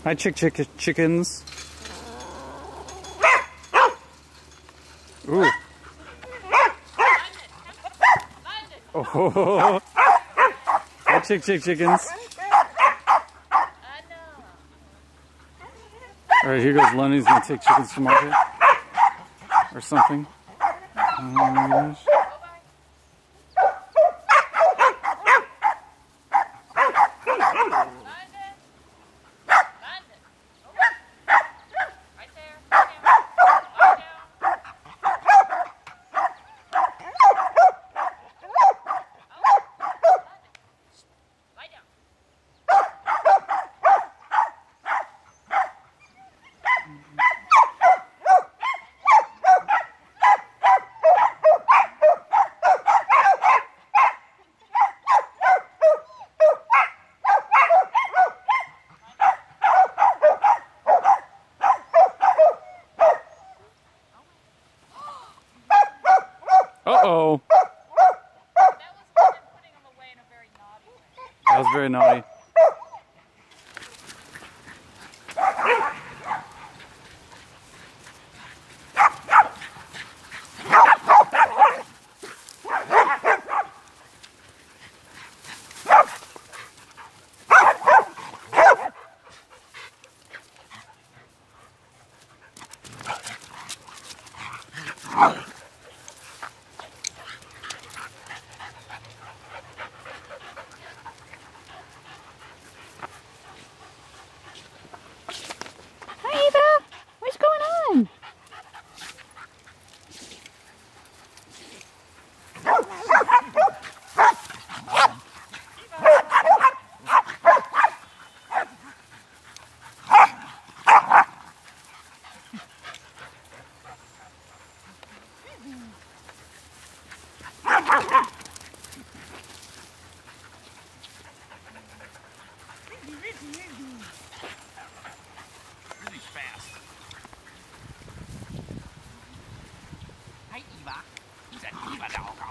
Hi, chickens. Ooh. Oh. Hi, chickens. All right, here goes Lundy's gonna take chickens to market or something. Oh my gosh. Uh-oh. That was very naughty. Really fast. Hi, Eva. Who's that Eva dog?